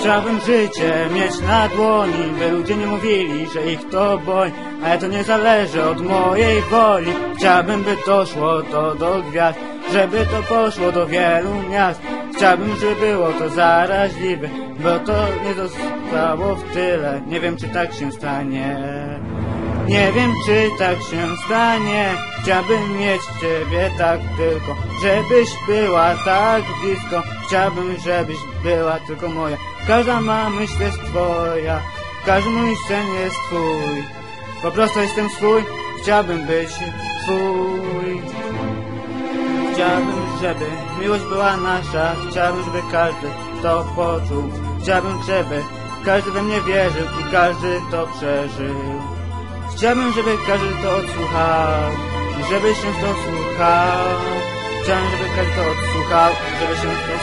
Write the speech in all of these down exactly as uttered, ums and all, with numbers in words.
Chciałbym życie mieć na dłoni, by ludzie nie mówili, że ich to boli, ale to nie zależy od mojej woli. Chciałbym, by to szło to do gwiazd, żeby to poszło do wielu miast. Chciałbym, żeby było to zaraźliwe, bo to nie zostało w tyle. Nie wiem, czy tak się stanie. Nie wiem, czy tak się stanie. Chciałbym mieć ciebie tak tylko, żebyś była tak blisko. Chciałbym, żebyś była tylko moja. Każda ma myśl jest twoja, każdy mój sen jest twój. Po prostu jestem swój, chciałbym być twój. Chciałbym, żeby miłość była nasza, chciałbym, żeby każdy to poczuł. Chciałbym, żeby każdy we mnie wierzył i każdy to przeżył. Chciałbym, żeby każdy to odsłuchał, żeby się to słuchał. Chciałbym, żeby każdy to odsłuchał, żeby się to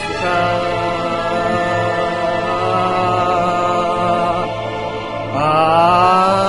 słuchał.